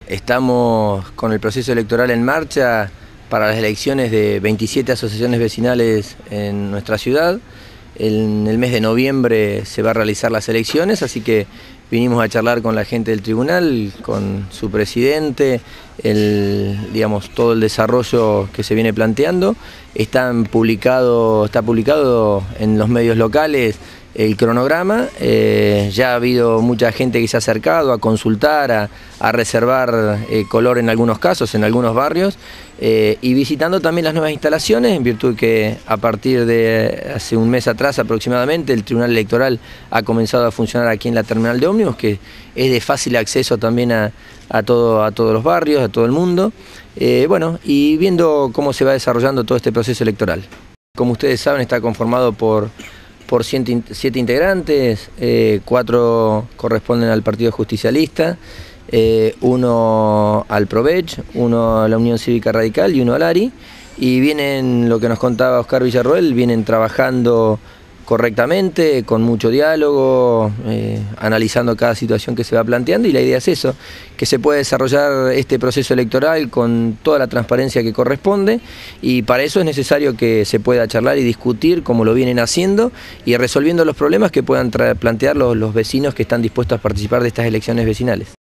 Estamos con el proceso electoral en marcha para las elecciones de 27 asociaciones vecinales en nuestra ciudad. En el mes de noviembre se va a realizar las elecciones, así que vinimos a charlar con la gente del tribunal, con su presidente, todo el desarrollo que se viene planteando. Está publicado en los medios locales el cronograma. Ya ha habido mucha gente que se ha acercado a consultar, a reservar color en algunos casos, en algunos barrios, y visitando también las nuevas instalaciones, en virtud que a partir de hace un mes atrás aproximadamente el Tribunal Electoral ha comenzado a funcionar aquí en la terminal de ómnibus, que es de fácil acceso también a todos los barrios, a todo el mundo, y viendo cómo se va desarrollando todo este proceso electoral. Como ustedes saben, está conformado por 7 integrantes, 4 corresponden al Partido Justicialista, 1 al Provech, 1 a la Unión Cívica Radical y 1 al ARI, y vienen, lo que nos contaba Oscar Villarroel, vienen trabajando correctamente, con mucho diálogo, analizando cada situación que se va planteando, y la idea es eso, que se pueda desarrollar este proceso electoral con toda la transparencia que corresponde, y para eso es necesario que se pueda charlar y discutir como lo vienen haciendo y resolviendo los problemas que puedan plantear los vecinos que están dispuestos a participar de estas elecciones vecinales.